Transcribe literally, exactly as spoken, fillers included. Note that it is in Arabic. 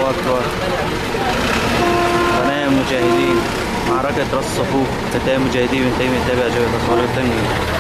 أكبر. قناة مجاهدين، معركة راس صفوف، فتاة مجاهدين بنتهي من تابع جبهة أسوار التنجيل.